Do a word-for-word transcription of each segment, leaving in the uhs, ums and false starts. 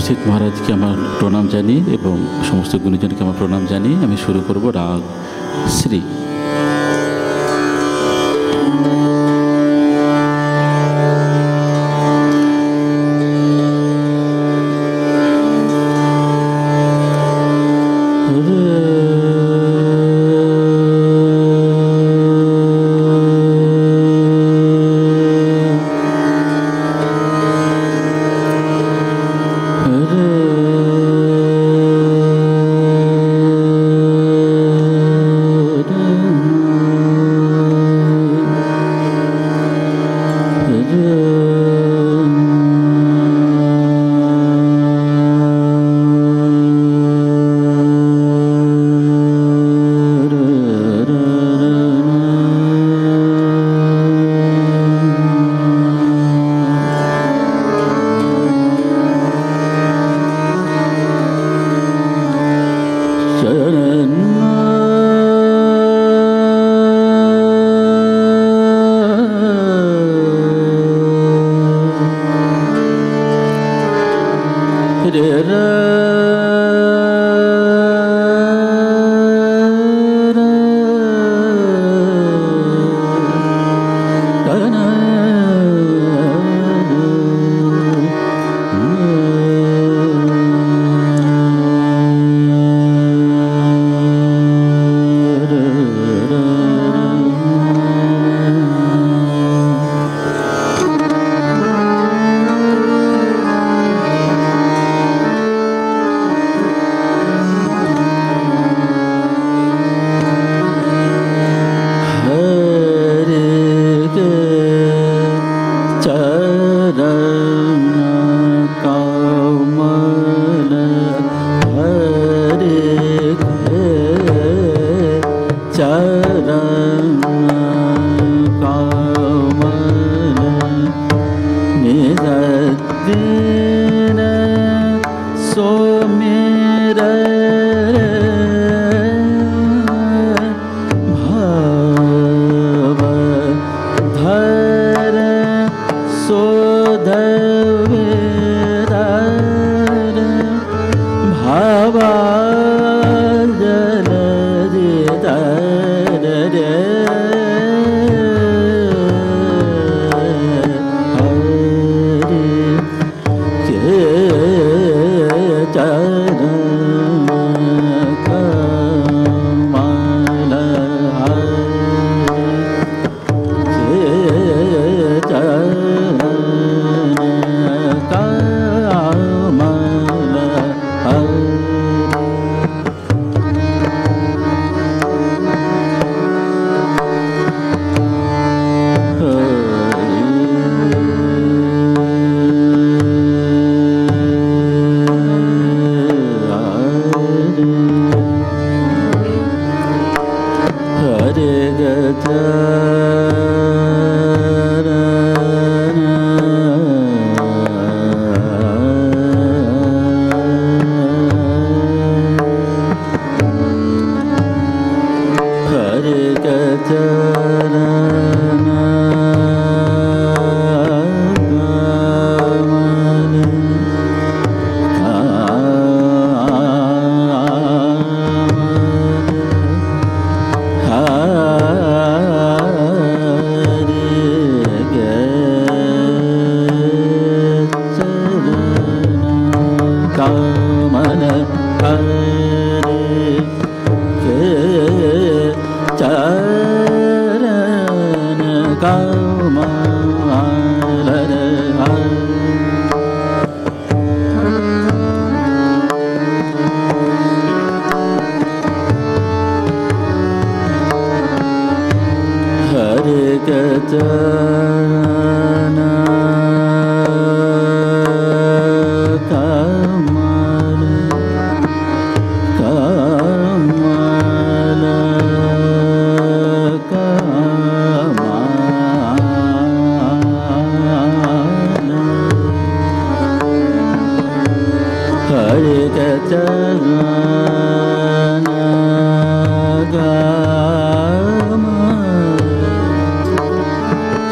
উপস্থিত মহারাজকে আমার প্রণাম জানিয়ে এবং সমস্ত গুণীজনকে আমার প্রণাম জানিয়ে আমি শুরু করব রাগ শ্রী।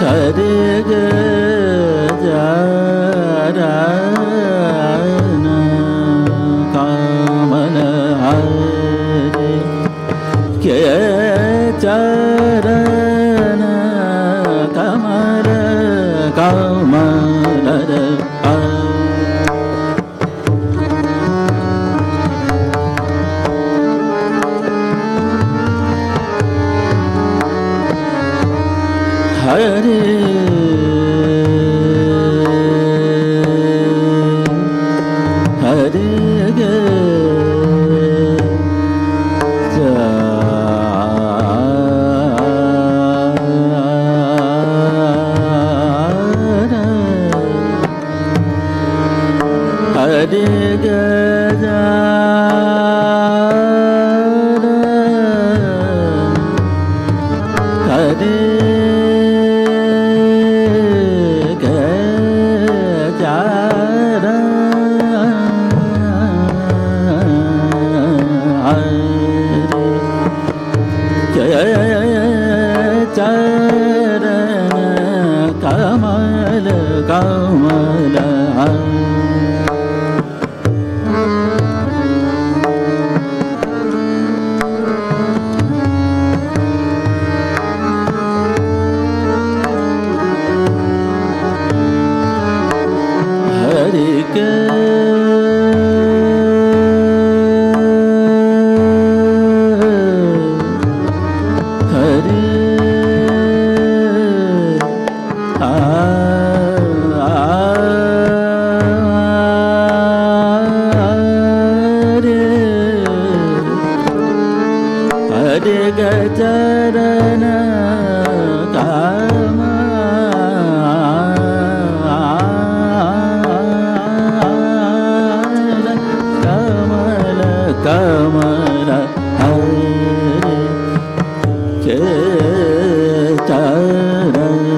Hare Gajana ಕಮಲ ಹರೇ ಹರೇ ಗ ಹರೇ ಗ ಹರೇ ಚರಣ ಕಮಲ ಕಮಲ ಹರಿ ಗ ಹರಿ ಹರಿ ಗ ಚರಣ ಕಾಮ ಕಮಲ ಕಮಲ ಹರಿ ಚರಣ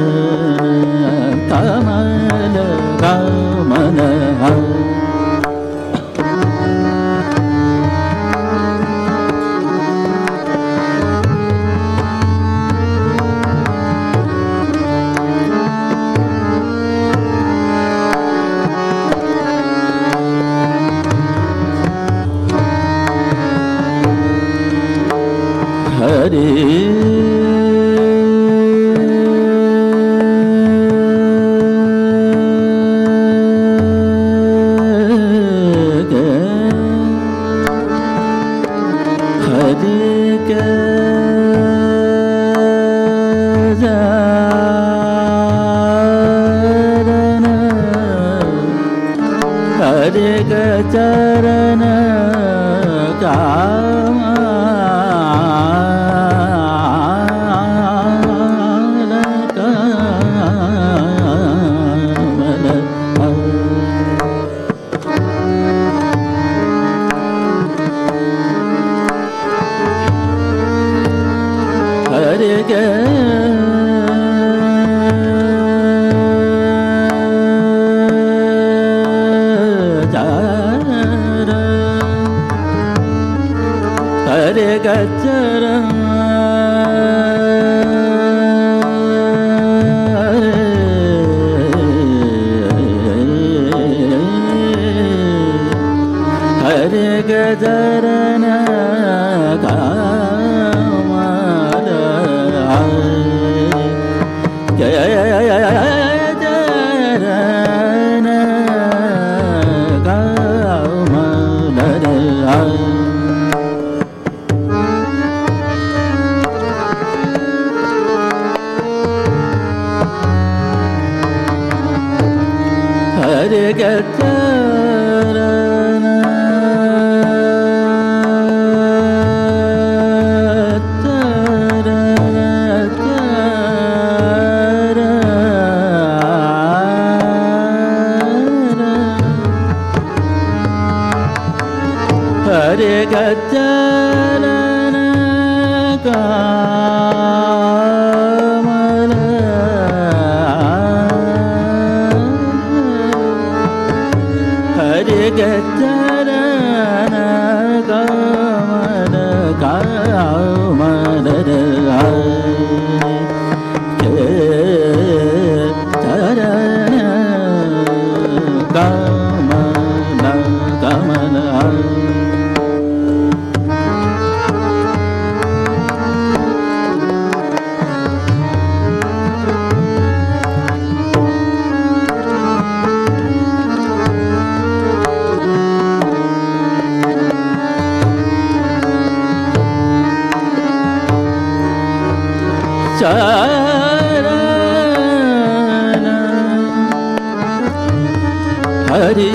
ಕಮಲ ಕಮಲ ಹರಿ ಗ ಹರಿ ಗ ಚರಣ ಹರಿ ಗ ಚರಣ ಕಾಮ ಹರಿ ಗ ಚರ ಹರಿ ಗ ಚರಣ ಹರಿ ಗ ಚರಣ ಕಾಮಲ ಜಯ ಚರಣ ಕಮಲ ಹರಿ ಗ ಚರಣ ಹರಿ ಗ ಚರಣ ಕಮಲ ಹರಿ ಗ ಚರಣ ಕಮಲ ಕಮಲ ಚರಣ ಕಮಲ ಕಮಲ शरण Hari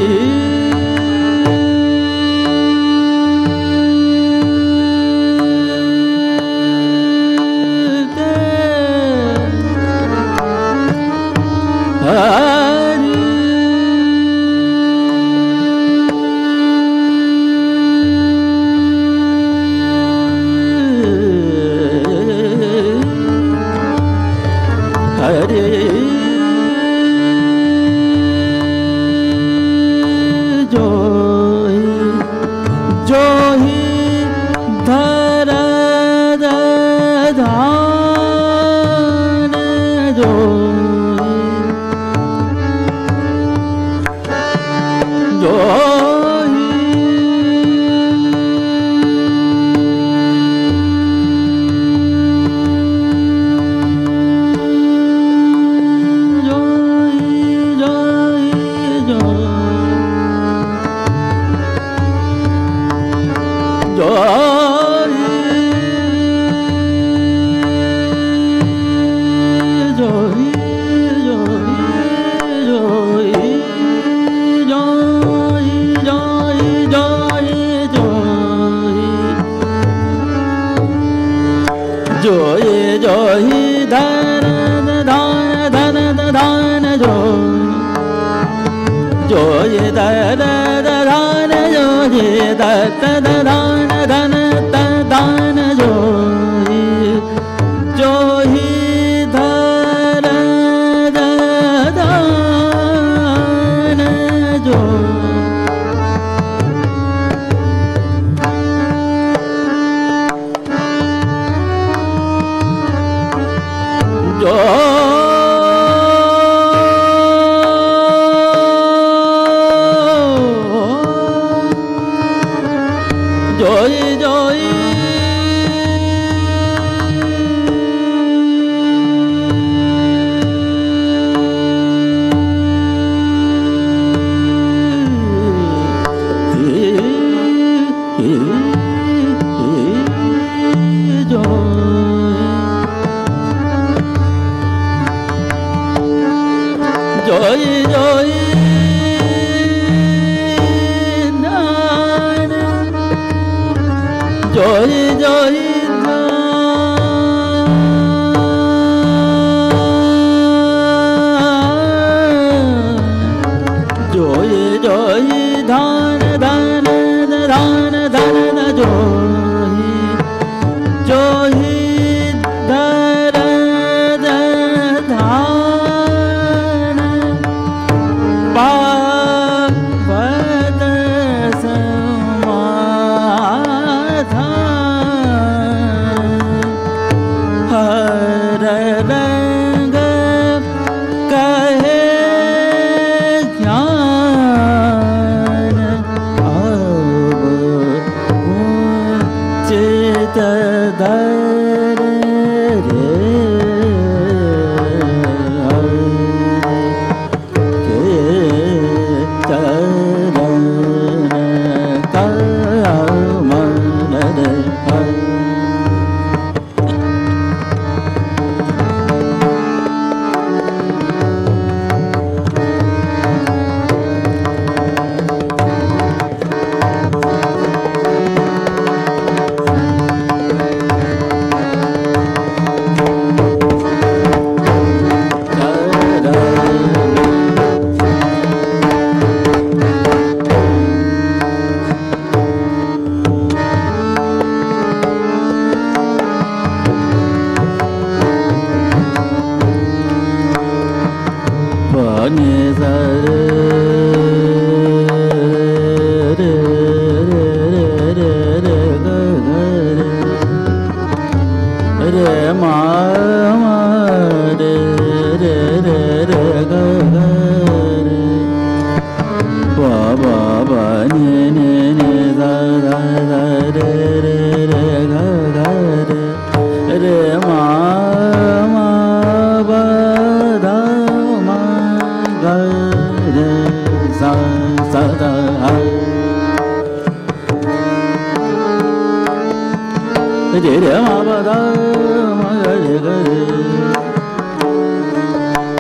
Re re ma ba da ma ga re ga re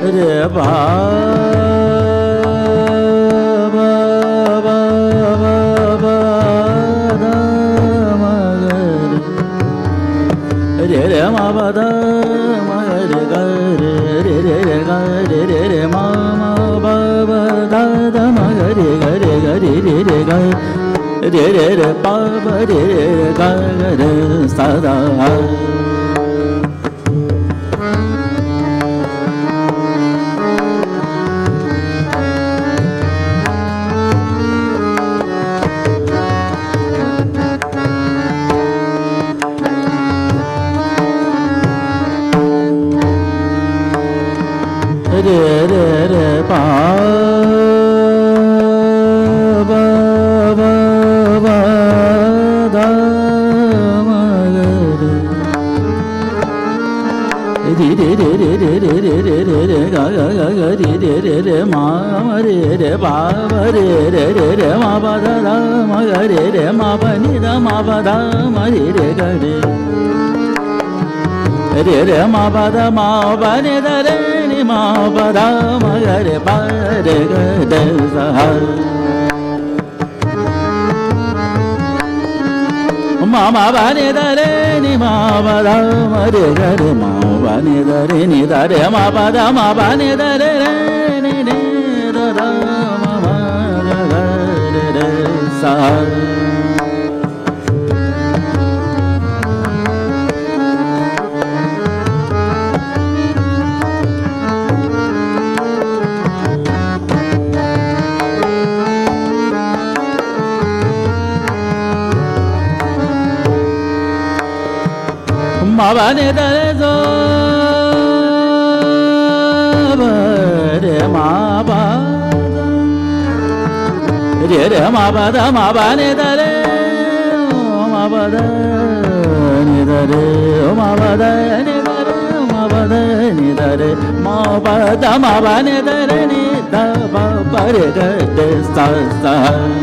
re ba ba ba ba ba da ma re re re ma ba da ma re ga re re re re ga re re re ma ma ba ba da da ma ga re ga re ga re re re ga re re re pa ba re re ga ga re sa da re re re pa ba ba ba da ma ga re re re re re re re re re re re ga ga ga ga re re re re ma ma re re ba ba re re re re ma ba da da ma ga re re ma ba ni da ma ba da ma re re ga re re re ma ba da ma ba ni da re ni ma ba da ma ga re ba re ga de sa ma ma ba ni da re ni ma ba da ma re ga re ma ba ni da re ni da re ma ba da ma ba ni da re re ni ni da da ma ma ga ga re re sa ma ba ni da re so ba re ma ba re re ma ba da ma ba ni da re ma ba da ni da re ma ba da ni da re ma ba da ni da re ma ba da ma ba ni da re ni da ba ba re ga de sa sa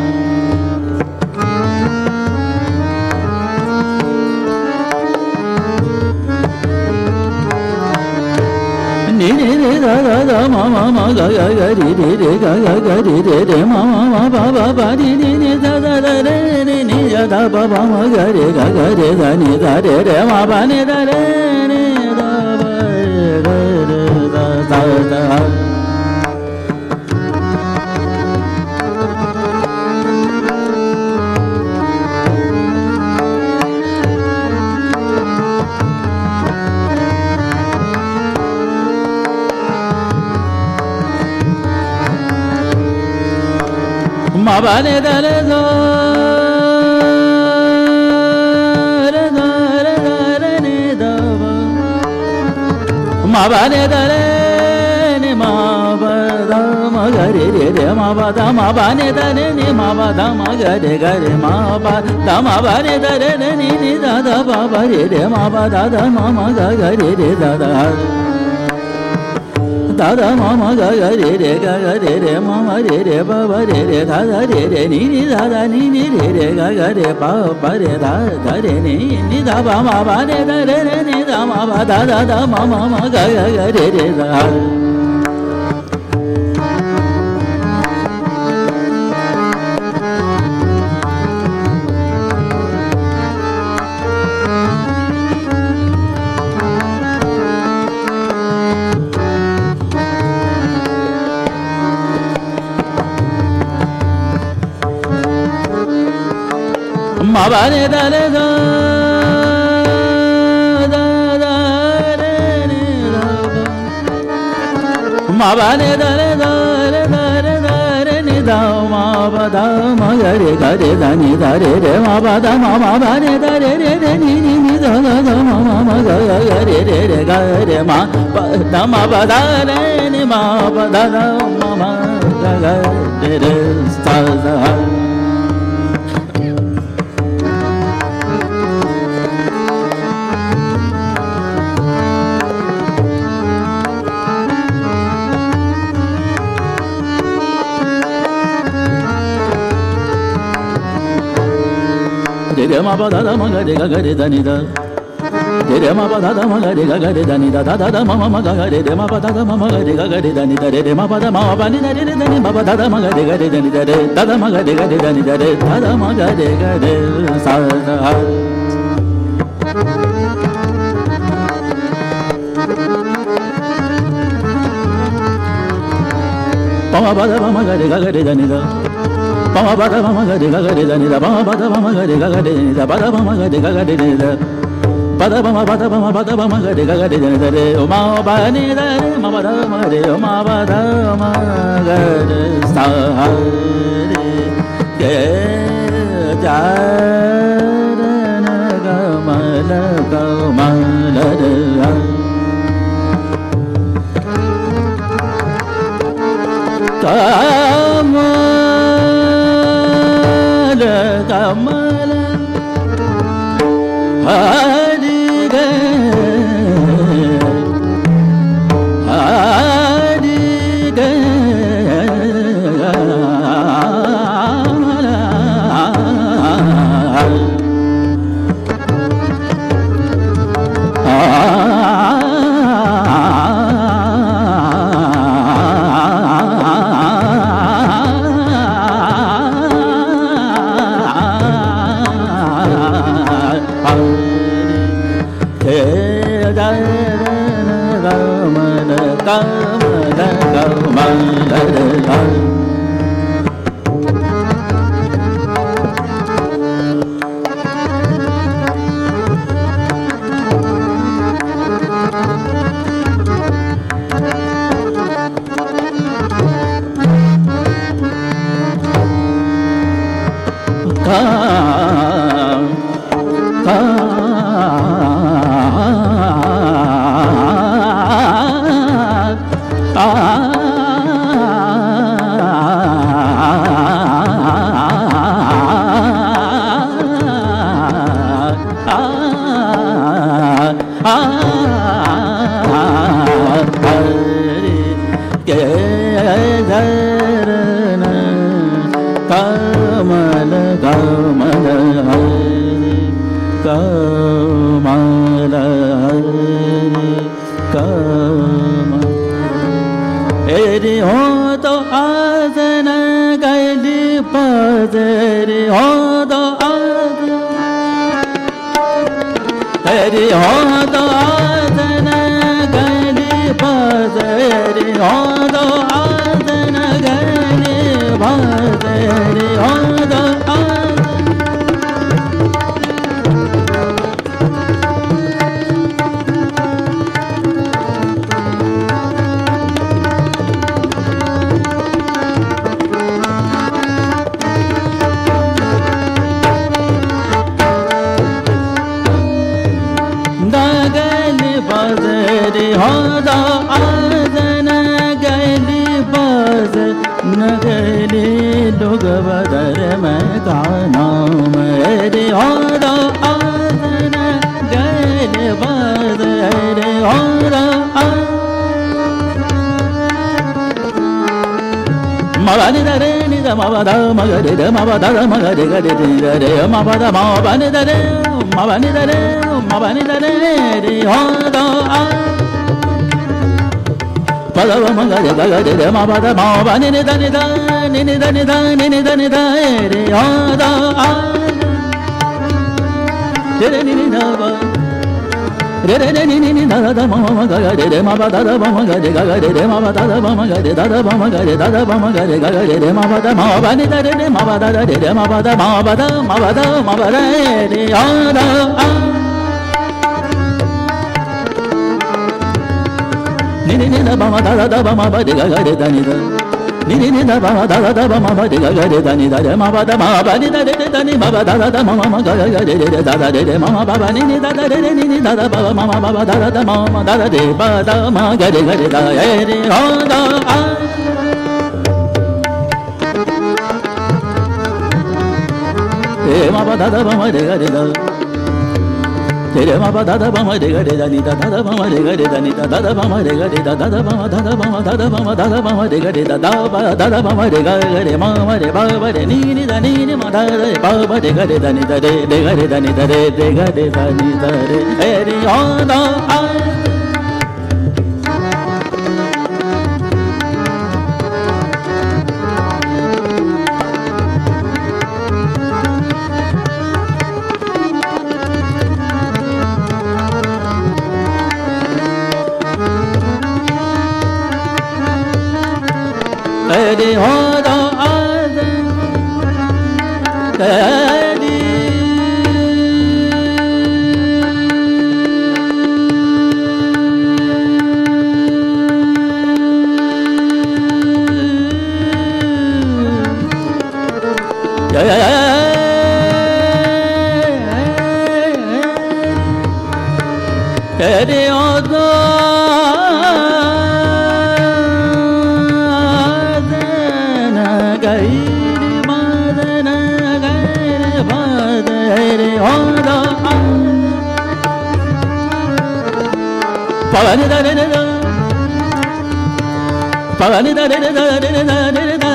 ni ni ni da da da ma ma ma ga ga ga ri ri ri ga ga ga ri ri ri ma ma ma ba ba ba ri ni ni da da da re ni ni ya da ba ba ma ga ri ga ga ri da ni da re re ma ba ni da re ni da ba re re da da da ma ba ni da re so re da re da re ni da ba ma ba ni da re ni ma ba da ma ga re re re ma ba da ma ba ni da re ni ma ba da ma ga re ga re ma ba da ma ba ni da re re ni ni da da ba ba re re ma ba da da ma ma ga ga re re da da da da ma ma ga ga re re ga ga re re ma ma re re ba ba re re da da re re ni ni da da ni ni re re ga ga re ba ba re da da re ni ni da ba ma ba re da re re ni da ma ba da da da ma ma ma ga ga ga re re da ma ba ni da re so da da re ni da ba ma ba ni da re so re da re da re ni da ma ba da ma ga re ga re da ni da re re ma ba da ma ma ba ni da re re re ni ni ni da da da ma ma ma ga ga ga re re re ga re ma ba da ma ba da re ni ma ba da da ma ma ga ga re re sa sa re re ma ba da da ma ga re ga ga re da ni da re ma pa da da ma ga re ga ga re da ni da da da da ma ma ma ga ga re re ma pa da da ma ma ga re ga ga re da ni da re re ma pa da ma pa ni da re re da ni ma pa da da ma ga re ga re da ni da re da da ma ga re ga re da ni da re da da ma ga re ga re sa ha pa ma pa da ma ga re ga ga re da ni da pa ma pa da ma ga re ga ga re da ni da pa ma pa da ma ga re ga ga re ni da pa da ma ga re ga ga re ni da pa da pa ma pa da pa ma pa da ma ga re ga ga re ni da re o ma pa ni da re ma pa da ma re o ma pa da ma ga re sa ha re ge ja ra na ga ma la ga ma la re ha Kamala, Kamala, Hari Ge, Hari Ge, ni ni ni da ba da da da ba ma ba de ga ga de da ni da de ma ba da ma ba ni da de de da ni ma ba da da da ma ma ma ga ga ga de de da da de de ma ma ba ba ni ni da da de de ni ni da da ba ma ma ba ba da da da ma ma da da de ba da ma ga de ga de da e re ho da a e ma ba da da ba ma de ga de da Tere ma ba da da ba ma re ga re da ni da da da ba ma re ga re da ni da da da ba ma re ga re da da da ba ma da da ba ma da da ba ma da da ba ma re ga re da da ba da da ba ma re ga re ma ma re ba ba re ni ni da ni ni ma da re ba ba re ga re da ni da re re ga re da ni da re re ga re da ni da re e ri o da a Eri hoda aden eri ya ya ya eri hoda Pavani da da da da Pavani da da da da da da da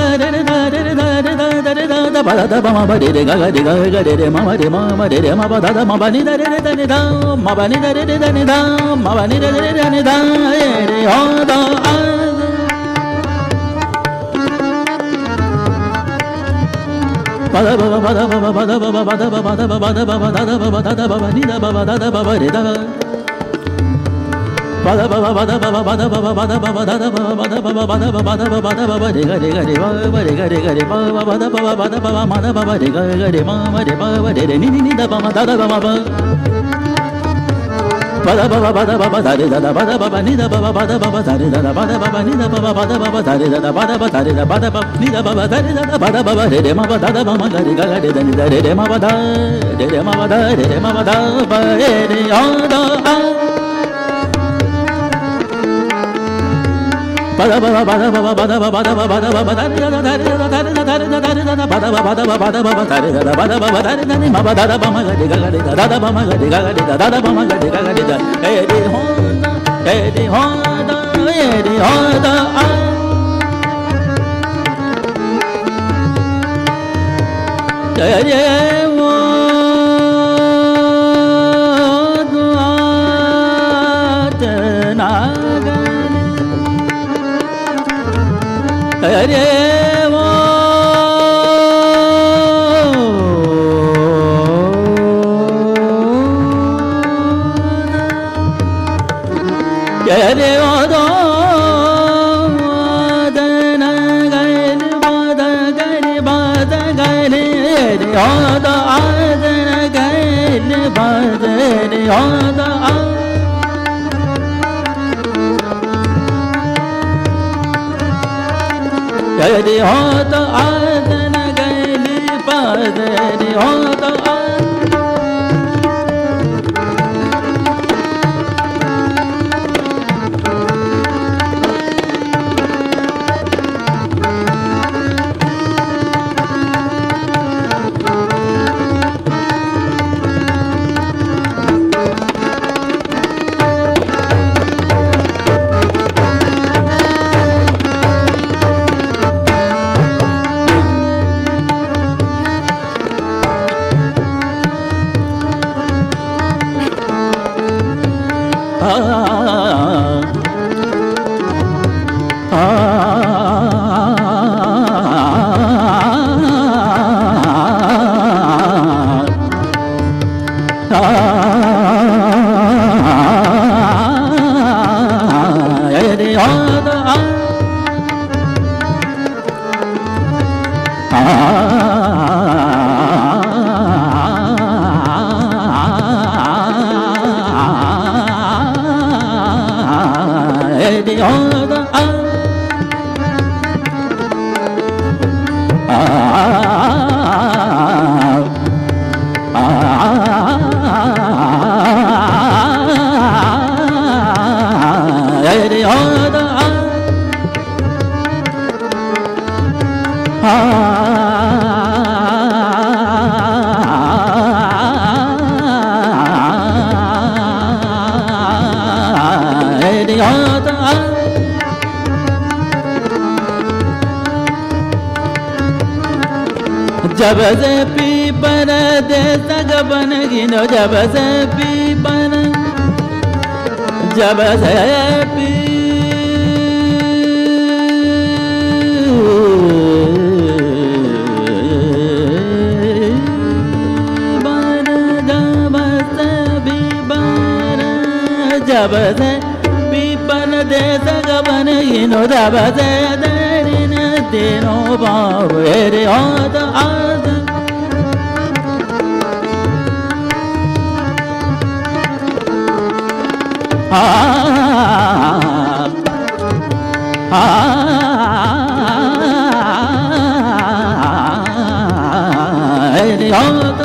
da da ba da ba ma ba de ga ga de ga ga de ma ma de ma ma de ma ba da da ma ba ni da de da ni da ma ba ni da de da ni da ma ba ni da de da ni da re ho da a ba da ba ba da ba ba da ba ba da ba ba da ba ba da ba ba da ba ba da ba ba ni da ba ba da ba ba re da ba da ba ba ba da ba ba da ba ba da ba ba da ba ba da ba ba da ba ba da ba ba da ba ba re ga re ga re ba ba re ga re ga re ba ba ba da ba ba da ba ma da ba ba re ga ga re ma ma re ba ba re ni ni ni da ba ma da da ba ma ba ba da ba ba ba da ba ba da re da da ba da ba ba ni da ba ba ba da ba ba da re da da ba da ba ba ni da ba ba ba da ba ba da re da da ba da ba da re da ba da ba ni da ba ba da re da da ba da ba ba re re ma ba da da ba ma ga re ga ga re da ni da re re ma ba da re re ma ba da re re ma ba da ba re re o da a ba da ba ba da ba ba da ba ba da ba ba da ba ba da re da da re da da re da da re da da re da da ba da ba ba da ba ba da ba ba da re da da ba da ba ba da re da ni ma ba da da ba ma ga re ga ga re da da ba ma ga re ga ga re da da ba ma ga re ga ga re da e di ho da e di ho da e di ho da a ya ye wo da ta na ga Hare wo Hare wo do da na ga re ba da ga re ba da ga re re ho da a da na ga re ba da re ho da a Gari ho to adan gali padari ho to ah जब से पीपन दे सग बन गिनो जब से पीपन जब से P जब से पीपन दे सगबन गिनो जब से दरिन तीनो बाब रे आद आद आ आ रे आद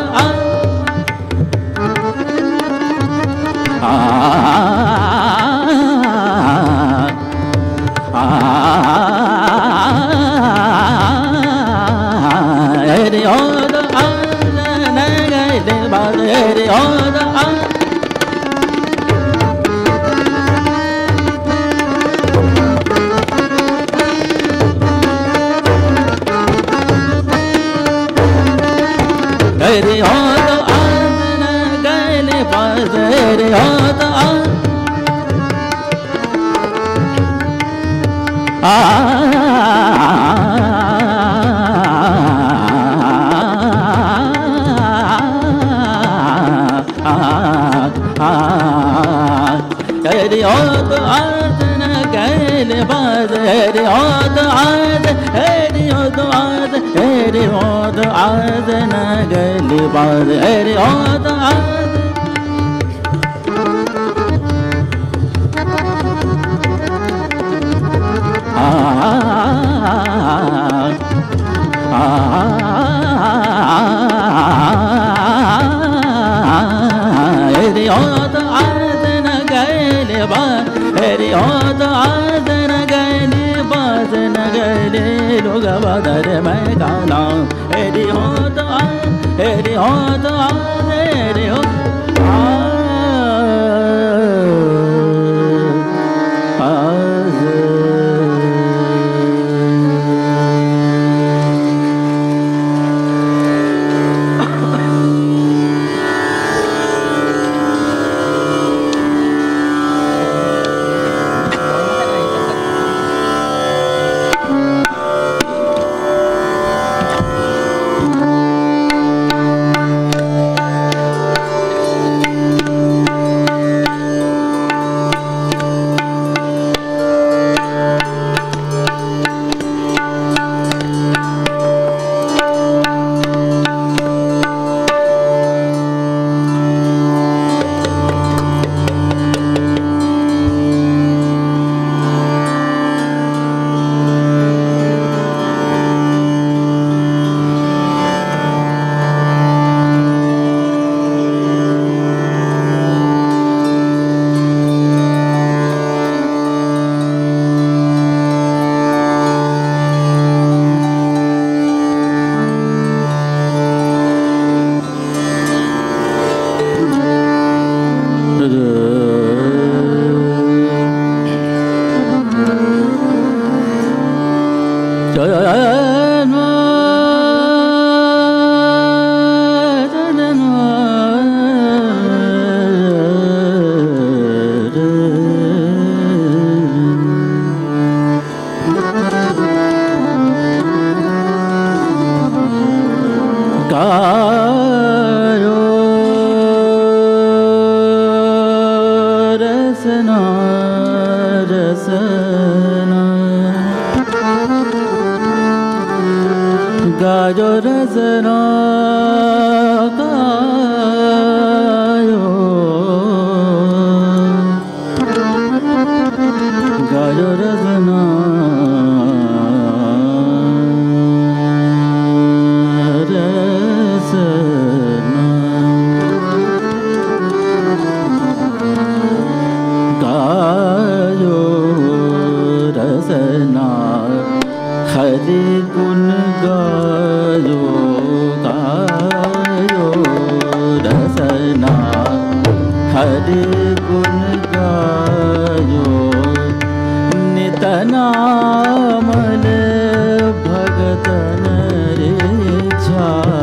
नामल भगतन रे छा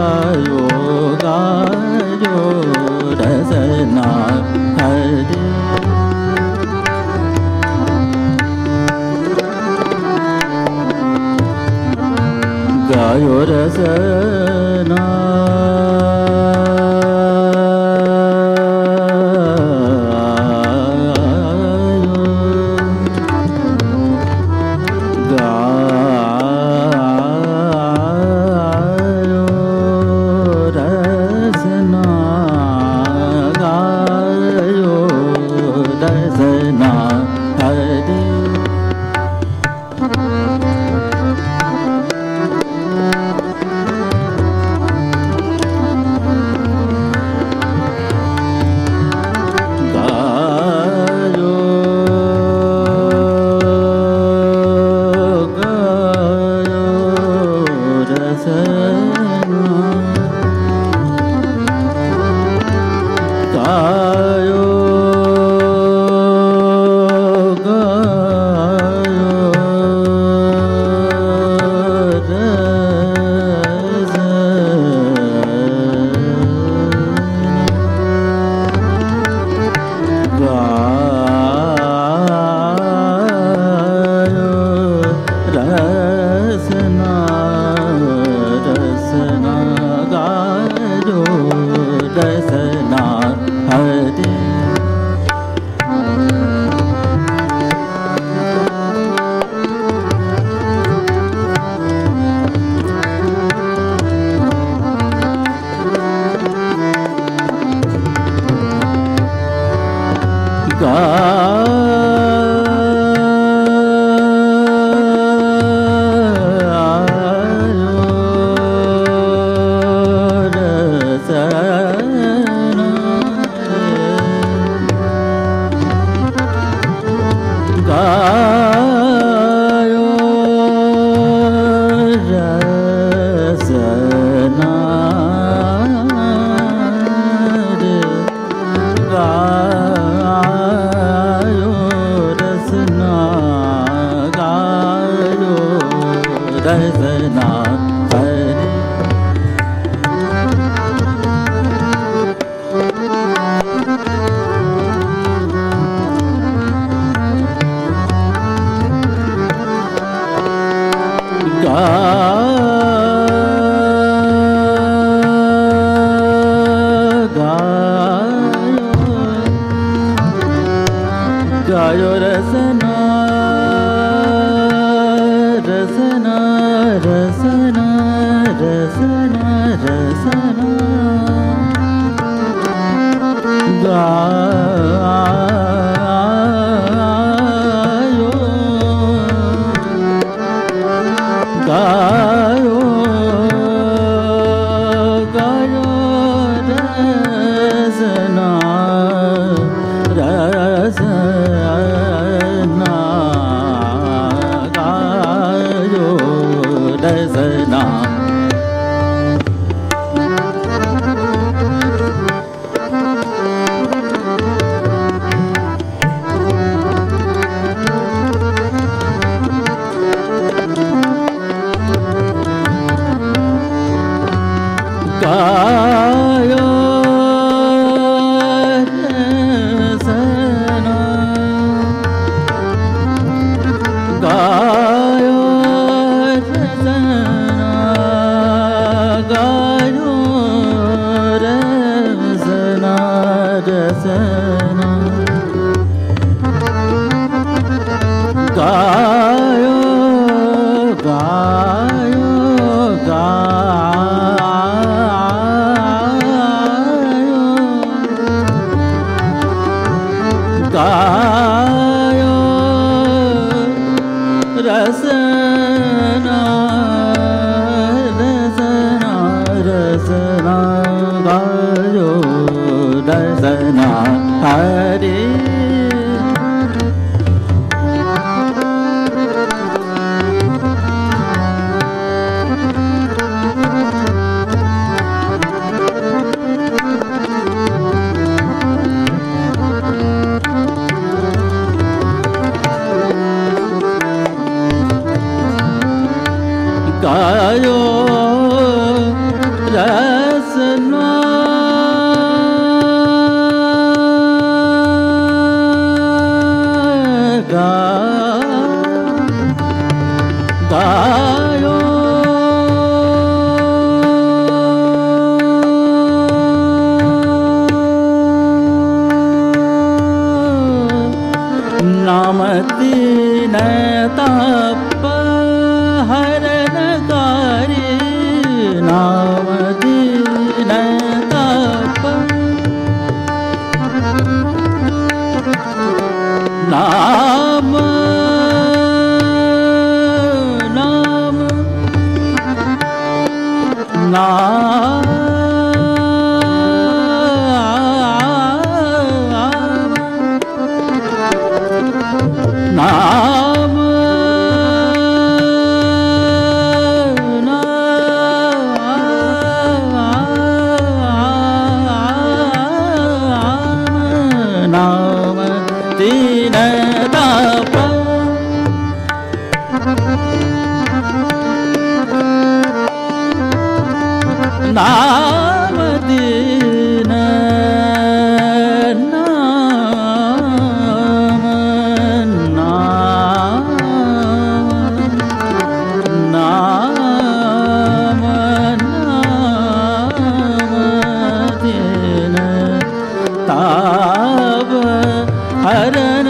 गायो गायो रसना हरे गायो रसना नाम नाम तीन ताप नाम तीन नाम नाम नाम नाम तीन ताप हरण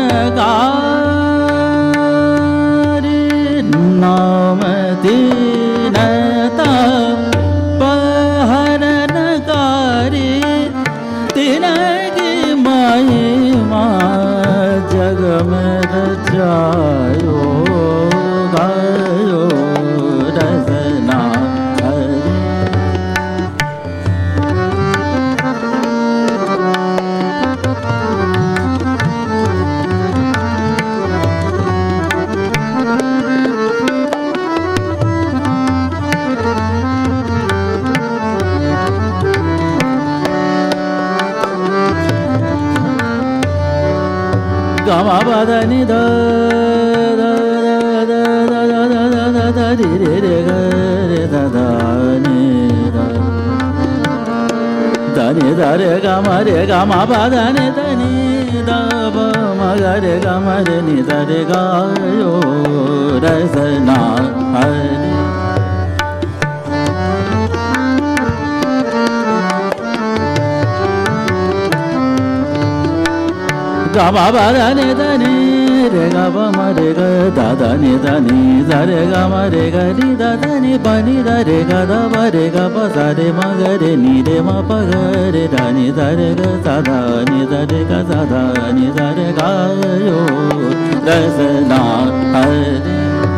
कारी नाम तीन ताप हरण कारी तीन की महिमा जग में रचायो गायो रसना हरि गमा बदनि द द द द द द द रि रे रे ग रे द द नि द द नि द रे ग म रे ग म प द नि द नि द प म ग रे ग म रे नि द रे ग यो रसना हरि ग म प द नि द नि रे ग प म रे ग द द नि द नि द रे ग म रे ग रि द द नि प नि द रे ग द प रे ग प स रे म ग रे नि रे म प ग रे द नि द रे ग स द नि द रे ग स द नि द रे ग यो रसना हरि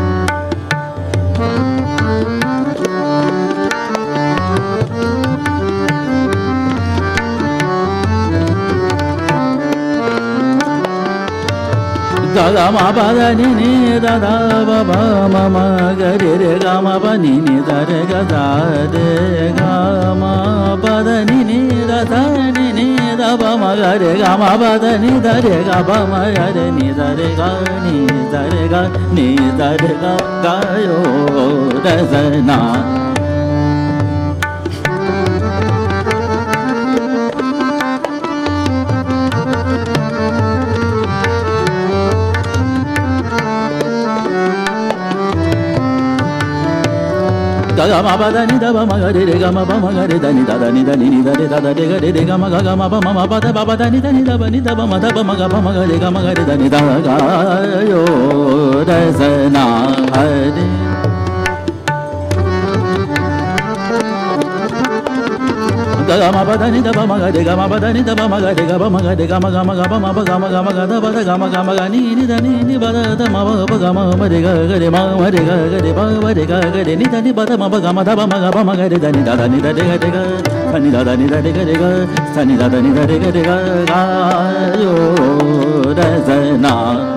ग ग म प द नि नि द द प प म म ग रे रे ग म प नि नि द रे ग द रे ग म प द नि नि द द नि नि द प म ग रे ग म प द नि द रे ग प म ग रे नि द रे ग नि द रे ग नि द रे ग ग यो रसना ग ग म प द नि द प म ग रे रे ग म प म ग रे द नि द द नि द नि नि द रे द द रे ग रे रे ग म ग ग म प म म प द प प द नि द नि द प नि द प म द प म ग प म ग रे ग म ग रे द नि द ग यो रसना हरि ग ग म प द नि द प म ग रे ग म प द नि द प म ग रे ग प म ग रे ग म ग म ग प म प ग म ग म ग द प द ग म ग म ग नि नि द नि नि प द द म प प ग म म रे ग ग रे म म रे ग ग रे प प रे ग ग रे नि द नि प द म प ग म द प म ग प म ग रे द नि द द नि द रे ग रे ग स नि द द नि द रे ग रे ग स नि द द नि द रे ग रे ग ग यो रसना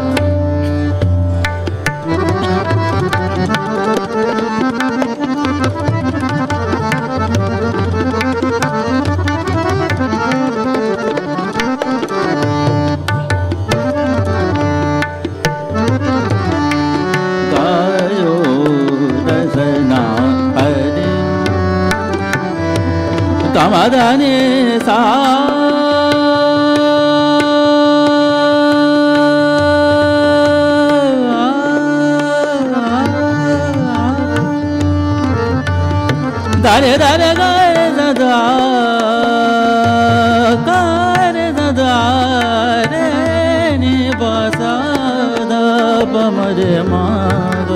गमदनि सा दरे दरे गरे ददा करे ददा रे नि बसा द पम रे माग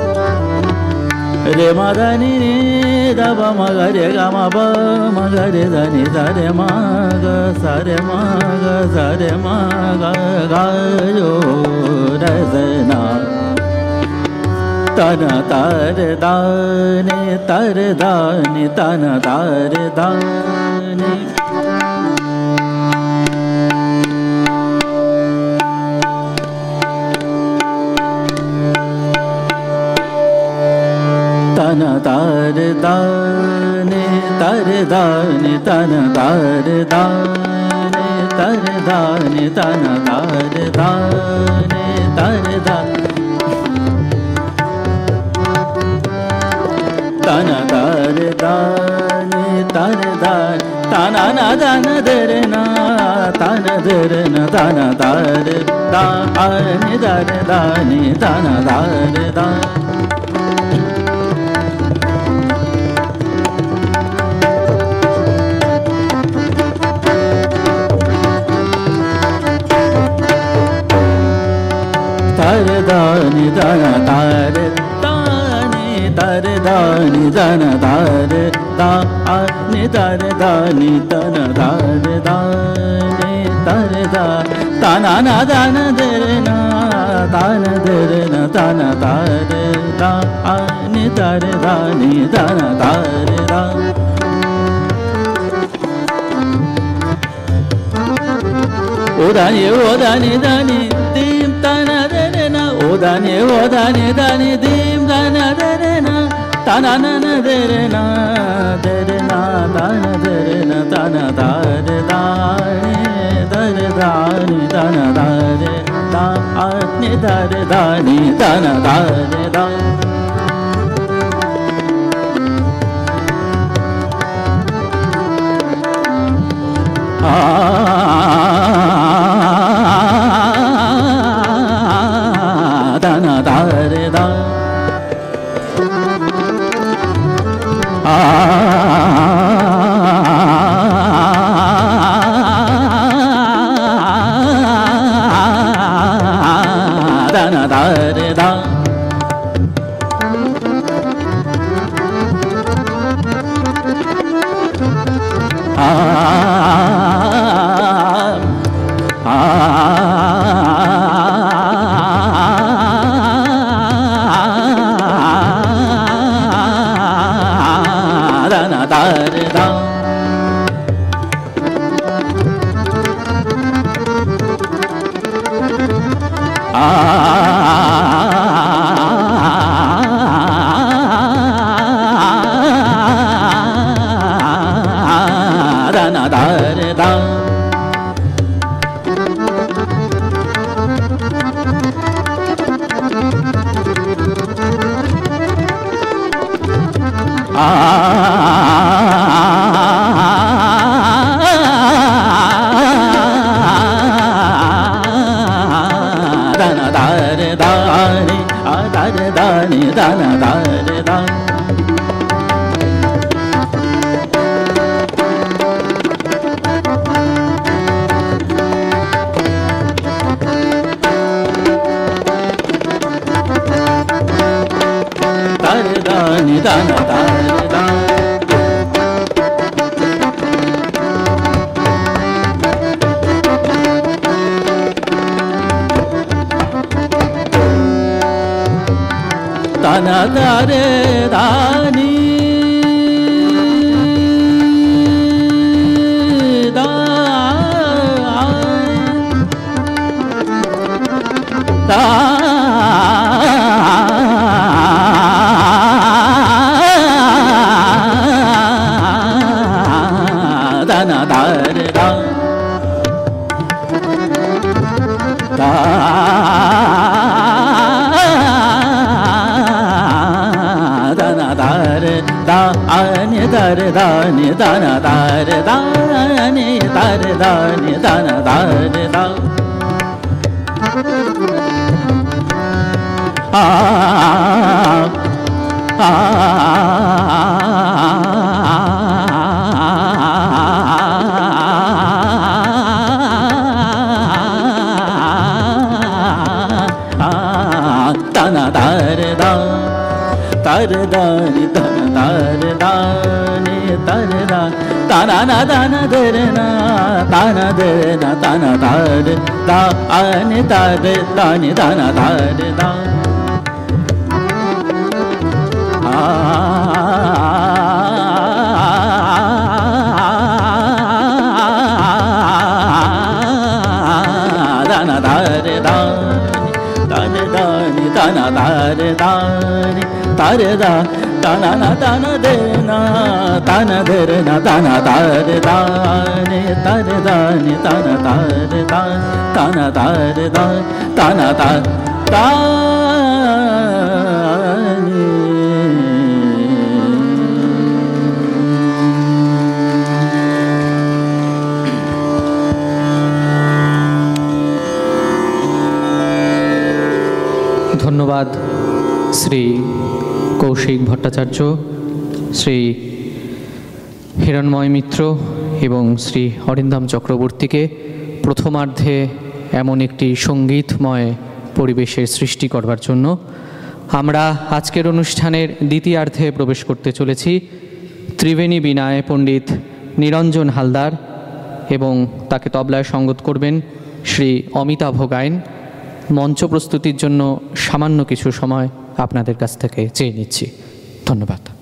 रे म द नि नि द प म ग रे ग म प म ग रे द नि द रे म ग स रे म ग स रे म ग ग यो रसना त ತನ ತರ ದಾನೆ ತರ ದಾನೆ ತನ ತರ ದಾನೆ ತನ ತರ ದಾನೆ ತರ ದಾನೆ ತನ ತರ ದಾನೆ ತರ ದಾನೆ ತನ ತರ ದಾನೆ ತರ ದಾನೆ ತನ ತರ ದಾನೆ ತರ ದಾನೆ ತನ ನದನ ದರನ ತನ ದರನ ತನ ತರ ದಾನೆ ದರ ದಾನೆ ತನ ತರ ದಾನೆ ತರ ದಾನಿ ದನ ತರ ದಾನಿ ತರ ದಾನಿ ದನ ತರ ದಾನಿ ತರ ದಾನಿ ದನ ತರ ದಾನಿ ತರ ದಾ ತನ ನದನ ದರನ ತನ ದರನ ತನ ತರ ದಾನಿ ತರ ದಾನಿ ದನ ತರ ದಾ ಓದಾನಿ ಓದಾನಿ ದಾನಿ ದೀಂ ತನ ದರನ ಓದಾನಿ ಓದಾನಿ ದಾನಿ ದೀಂ ತನ ದರನ ತನ ನನ ದರನ ದರನ ತನ ದರನ ತನ ದಾರ ದಾನಿ ದರ ದಾನಿ ತನ ದಾರ ದಾನಿ ದರ ದಾನಿ ತನ ದಾರ ದಾ ಆ ದನ ದಾರ ದಾ ಆ ದನ ದಾರ ದಾ ಆ ಆ ದನ ದಾರ ದಾ ಆ ದನ ದಾರ ದಾ ಆ ದನ ದಾರ ದಾನಿ ಆ ದಾರ ದಾನಿ ದನ ದಾರ ದಾ ತರ ದಾನಿ ದನ ದಾರ ದಾ ತನ ತರ ದಾನಿ ದಾ ದಾ ದನ ದಾರ ದಾ ದಾ ದನ ದಾರ ದಾನಿ ದರ ದಾನಿ ದನ ದಾರ ದಾನಿ ದರ ದಾನಿ ದನ ದಾರ ದಾ ಆ ಆ ತನ ದಾರ ದಾ ತರ ದಾನಿ ತನ ದಾರ ದಾನಿ ತರ ದಾ ತನ ನದನ ದರನ ತನ ದರನ ತನ ದಾರ ದಾನಿ ತರ ದಾನಿ ದನ ದಾರ ದಾ dana dare dani dane dani dana dare dani dare da dana na dana de na dana dere na dana dare dani dare dani dana dare dana dare dani dana dare dani ধন্যবাদ শ্রী কৌশিক ভট্টাচার্য, শ্রী হিরণময় মিত্র এবং শ্রী অরিন্দম চক্রবর্তীকে প্রথমার্ধে এমন একটি সঙ্গীতময় পরিবেশের সৃষ্টি করবার জন্য। আমরা আজকের অনুষ্ঠানের দ্বিতীয়ার্ধে প্রবেশ করতে চলেছি। ত্রিবেণী বীণায় পণ্ডিত নিরঞ্জন হালদার এবং তাকে তবলায় সঙ্গত করবেন শ্রী অমিতাভ গায়েন। মঞ্চ প্রস্তুতির জন্য সামান্য কিছু সময় আপনাদের কাছ থেকে চেয়ে নিচ্ছি। ধন্যবাদ।